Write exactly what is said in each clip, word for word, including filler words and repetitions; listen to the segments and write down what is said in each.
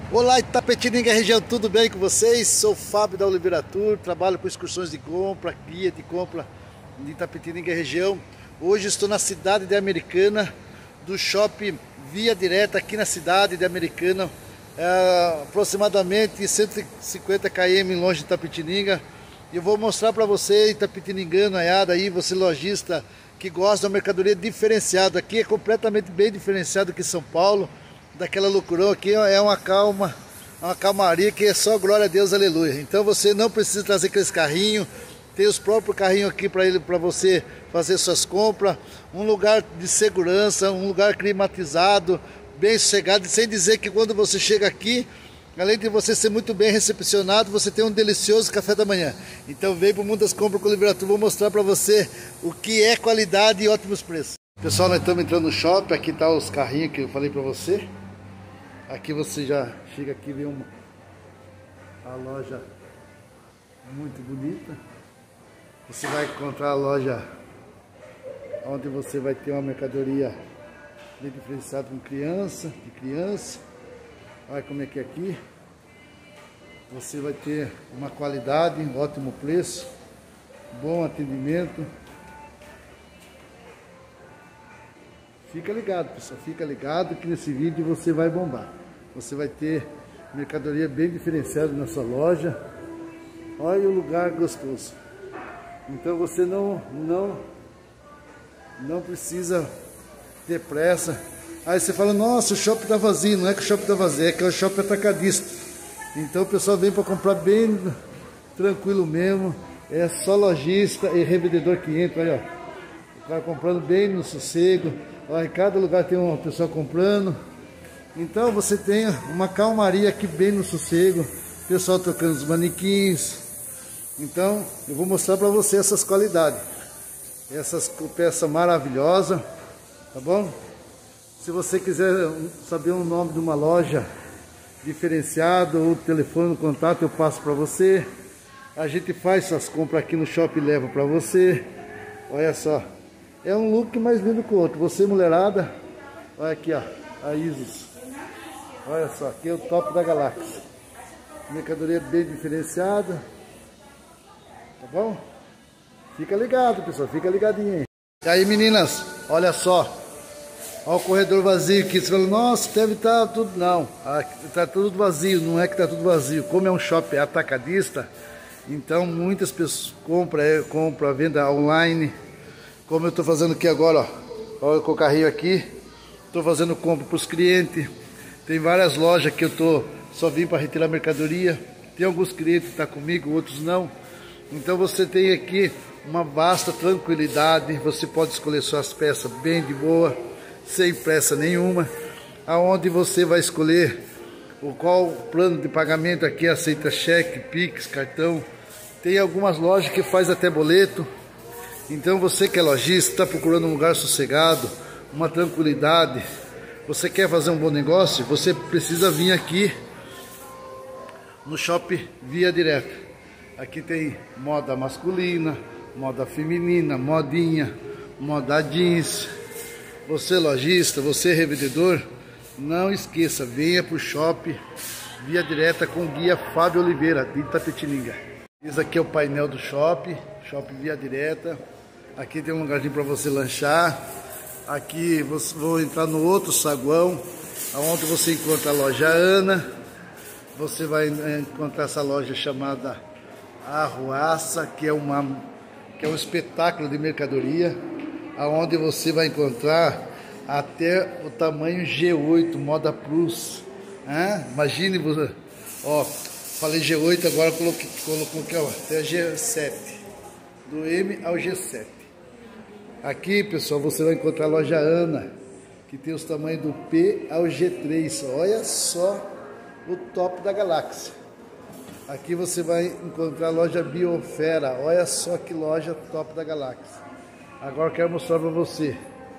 Olá, Itapetininga região, tudo bem com vocês? Sou o Fábio da Oliveira Tour, trabalho com excursões de compra, guia de compra de Itapetininga região. Hoje estou na cidade de Americana, do shopping Via Direta aqui na cidade de Americana, é, aproximadamente cento e cinquenta quilômetros longe de Itapetininga. E eu vou mostrar para você, Itapetiningano, aiada aí, você lojista que gosta da mercadoria diferenciada. Aqui é completamente bem diferenciado que São Paulo. Daquela loucurão aqui é uma calma, uma calmaria que é só glória a Deus, aleluia. Então você não precisa trazer aqueles carrinhos, tem os próprios carrinhos aqui para ele, para você fazer suas compras, um lugar de segurança, um lugar climatizado, bem sossegado, sem dizer que quando você chega aqui, além de você ser muito bem recepcionado, você tem um delicioso café da manhã. Então vem para o mundo das compras com o Oliveira Tour, vou mostrar para você o que é qualidade e ótimos preços. Pessoal, nós estamos entrando no shopping, aqui tá os carrinhos que eu falei para você. Aqui você já chega aqui e vê uma a loja muito bonita. Você vai encontrar a loja onde você vai ter uma mercadoria bem diferenciada com criança, de criança. Olha como é que é aqui. Você vai ter uma qualidade, um ótimo preço, bom atendimento. Fica ligado, pessoal, fica ligado que nesse vídeo você vai bombar. Você vai ter mercadoria bem diferenciada na sua loja. Olha o lugar gostoso. Então você não, não, não precisa ter pressa. Aí você fala, nossa, o shopping está vazio. Não é que o shopping está vazio, é que é o shopping atacadista. Então o pessoal vem para comprar bem tranquilo mesmo. É só lojista e revendedor que entra, olha, ó. O cara comprando bem no sossego. Olha, em cada lugar tem uma pessoa comprando. Então você tem uma calmaria aqui bem no sossego. Pessoal tocando os manequins. Então eu vou mostrar para você essas qualidades. Essas peças maravilhosas. Tá bom? Se você quiser saber o nome de uma loja diferenciada, ou telefone, o contato, eu passo para você. A gente faz suas compras aqui no shopping e leva para você. Olha só. É um look mais lindo que o outro. Você, mulherada, olha aqui, ó, a Isis. Olha só, aqui é o top da galáxia. Mercadoria bem diferenciada. Tá bom? Fica ligado, pessoal, fica ligadinho aí. E aí, meninas, olha só. Olha o corredor vazio aqui. Você fala, nossa, deve estar tudo... Não, está tudo vazio. Não é que está tudo vazio. Como é um shopping atacadista, então muitas pessoas compram, é, compram a venda online. Como eu estou fazendo aqui agora, ó, olha com o carrinho aqui, estou fazendo compra para os clientes. Tem várias lojas que eu tô, só vim para retirar mercadoria. Tem alguns clientes que estão tá comigo, outros não. Então você tem aqui uma vasta tranquilidade. Você pode escolher suas peças bem de boa, sem pressa nenhuma. Aonde você vai escolher o qual plano de pagamento aqui aceita cheque, Pix, cartão. Tem algumas lojas que faz até boleto. Então você que é lojista, está procurando um lugar sossegado, uma tranquilidade, você quer fazer um bom negócio, você precisa vir aqui no shopping Via Direta. Aqui tem moda masculina, moda feminina, modinha, moda jeans. Você lojista, você revendedor, não esqueça, venha para o shopping Via Direta com o guia Fábio Oliveira, de Itapetininga. Esse aqui é o painel do shopping, shopping Via Direta. Aqui tem um lugarzinho para você lanchar. Aqui você vou entrar no outro saguão, onde você encontra a loja Ana. Você vai encontrar essa loja chamada Arruaça, que é uma que é um espetáculo de mercadoria, aonde você vai encontrar até o tamanho G oito Moda Plus. Ah, imagine você, ó, falei G oito, agora coloquei, coloquei ó, até G sete, do M ao G sete. Aqui, pessoal, você vai encontrar a loja Ana, que tem os tamanhos do P ao G três. Olha só o top da galáxia. Aqui você vai encontrar a loja Biofera. Olha só que loja top da galáxia. Agora eu quero mostrar para você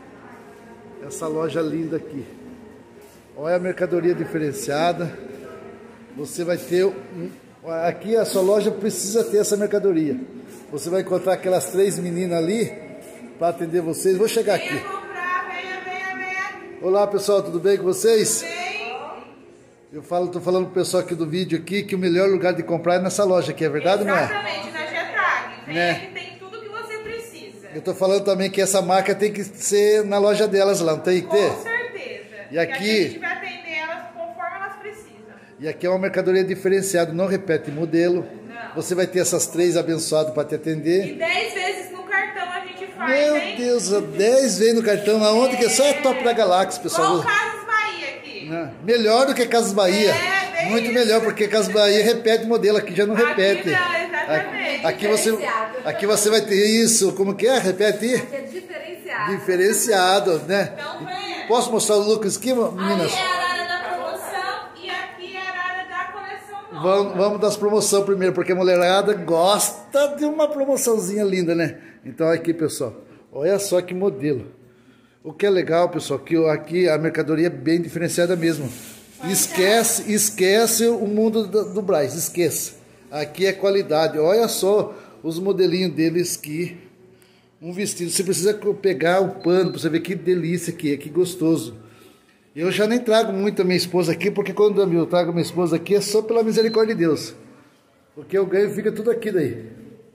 essa loja linda aqui. Olha a mercadoria diferenciada. Você vai ter... Um... Aqui a sua loja precisa ter essa mercadoria. Você vai encontrar aquelas três meninas ali para atender vocês. Vou chegar aqui. Venha comprar, venha, venha, venha. Olá, pessoal, tudo bem com vocês? Bem. Eu falo, tô falando pro pessoal aqui do vídeo aqui que o melhor lugar de comprar é nessa loja aqui, é verdade ou não é? Exatamente, na Getag. Vem né? aqui, tem tudo que você precisa. Eu tô falando também que essa marca tem que ser na loja delas lá, não tem que ter? Com certeza. E aqui... Que a gente vai atender elas conforme elas precisam. E aqui é uma mercadoria diferenciada, não repete modelo. Não. Você vai ter essas três abençoadas para te atender. E dez vezes no cartão a gente faz, Meu hein? Deus, dez vezes no cartão, aonde que é só é top da galáxia, pessoal. Igual Casas Bahia aqui. Melhor do que Casas Bahia. É, bem Muito isso. melhor, porque Casas Bahia repete modelo, aqui já não repete. Aqui não, exatamente. Aqui você, aqui você vai ter isso, como que é? Repete. Aqui é diferenciado. Diferenciado, né? Então, venha. Posso mostrar o Lucas aqui, meninas? Ali é a área da promoção e aqui é a área da coleção nova. Vamos, vamos das promoções primeiro, porque a mulherada gosta de uma promoçãozinha linda, né? Então aqui, pessoal, olha só que modelo. O que é legal, pessoal, que aqui a mercadoria é bem diferenciada mesmo. Esquece, esquece o mundo do, do Braz, esqueça. Aqui é qualidade. Olha só os modelinhos deles que um vestido. Você precisa pegar o pano para você ver que delícia que é, que gostoso. Eu já nem trago muito a minha esposa aqui, porque quando eu trago a minha esposa aqui é só pela misericórdia de Deus. Porque eu ganho e fica tudo aqui daí.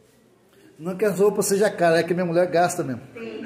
Não que as roupas sejam caras, é que minha mulher gasta mesmo.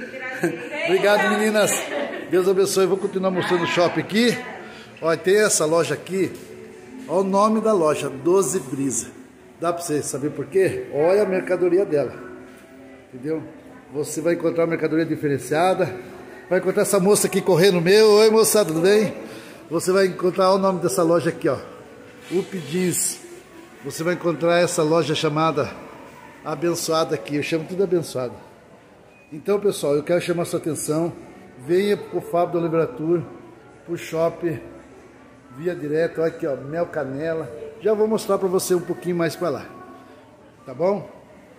Obrigado, meninas. Deus abençoe. Eu vou continuar mostrando o shopping aqui. Olha, tem essa loja aqui. Olha o nome da loja, doze Brisa. Dá para você saber por quê? Olha a mercadoria dela. Entendeu? Você vai encontrar uma mercadoria diferenciada. Vai encontrar essa moça aqui correndo meu. Oi, moçada, tudo bem? Você vai encontrar o nome dessa loja aqui, ó. Up Jeans. Você vai encontrar essa loja chamada Abençoada aqui. Eu chamo tudo abençoado. Então, pessoal, eu quero chamar a sua atenção. Venha pro Fábio da Oliveira Tour, pro shopping Via Direta. Olha aqui, ó, Mel Canela. Já vou mostrar para você um pouquinho mais para lá. Tá bom?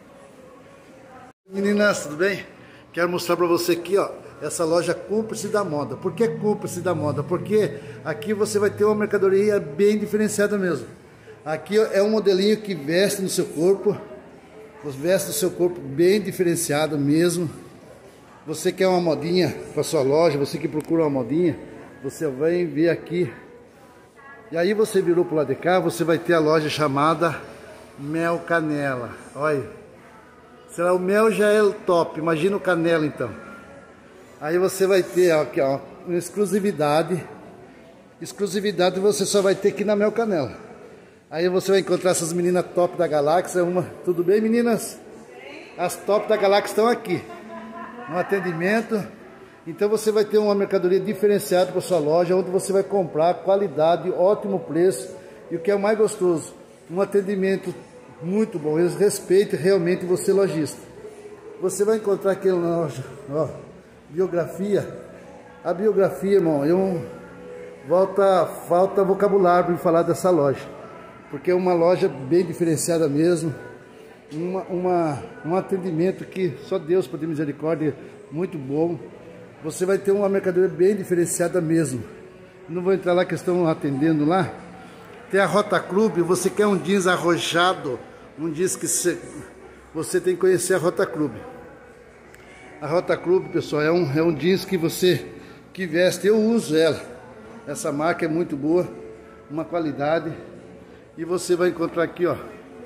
Meninas, tudo bem? Quero mostrar para você aqui, ó, essa loja Cúmplice da Moda. Por que Cúmplice da Moda? Porque aqui você vai ter uma mercadoria bem diferenciada mesmo. Aqui é um modelinho que veste no seu corpo. Veste no seu corpo bem diferenciado mesmo. Você quer uma modinha para sua loja, você que procura uma modinha, você vai vir aqui. E aí você virou para o lado de cá, você vai ter a loja chamada Mel Canela. Olha, será o mel já é o top, imagina o canela então. Aí você vai ter aqui, ó, uma exclusividade. Exclusividade você só vai ter aqui na Mel Canela. Aí você vai encontrar essas meninas top da galáxia. Uma, tudo bem, meninas? As top da galáxia estão aqui no atendimento. Então você vai ter uma mercadoria diferenciada para sua loja, onde você vai comprar qualidade, ótimo preço. E o que é o mais gostoso, um atendimento muito bom. Eles respeitam realmente você, lojista. Você vai encontrar aqui na loja, ó, biografia. A biografia, irmão, eu, volta, falta vocabulário para falar dessa loja. Porque é uma loja bem diferenciada mesmo, uma, uma, um atendimento que só Deus pode ter misericórdia, muito bom. Você vai ter uma mercadoria bem diferenciada mesmo. Não vou entrar lá que estão atendendo lá. Tem a Rota Clube, você quer um jeans arrojado, um jeans que você, você tem que conhecer a Rota Clube. A Rota Clube, pessoal, é um, é um jeans que você que veste, eu uso ela. Essa marca é muito boa, uma qualidade. E você vai encontrar aqui, ó,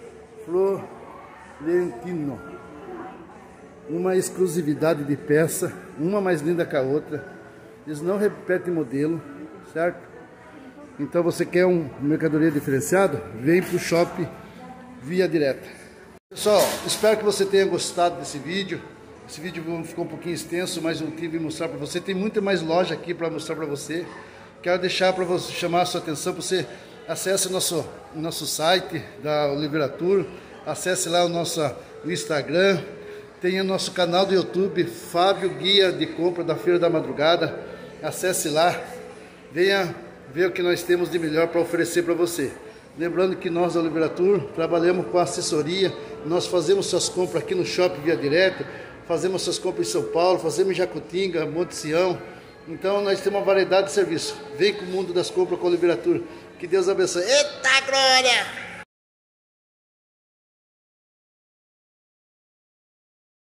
Florentino. Uma exclusividade de peça, uma mais linda que a outra. Eles não repetem modelo, certo? Então você quer um mercadoria diferenciado? Vem pro shopping Via Direta. Pessoal, espero que você tenha gostado desse vídeo. Esse vídeo ficou um pouquinho extenso, mas eu tive que mostrar para você. Tem muita mais loja aqui para mostrar para você. Quero deixar para você chamar a sua atenção para você. Acesse o nosso, nosso site da Oliveira Tour, acesse lá o nosso o Instagram, tem o nosso canal do YouTube, Fábio Guia de Compra da Feira da Madrugada. Acesse lá, venha ver o que nós temos de melhor para oferecer para você. Lembrando que nós da Oliveira Tour trabalhamos com assessoria, nós fazemos suas compras aqui no Shopping Via Direta, fazemos suas compras em São Paulo, fazemos em Jacutinga, Monte Sião. Então nós temos uma variedade de serviços. Vem com o mundo das compras com a Oliveira Tour. Que Deus abençoe. Eita glória!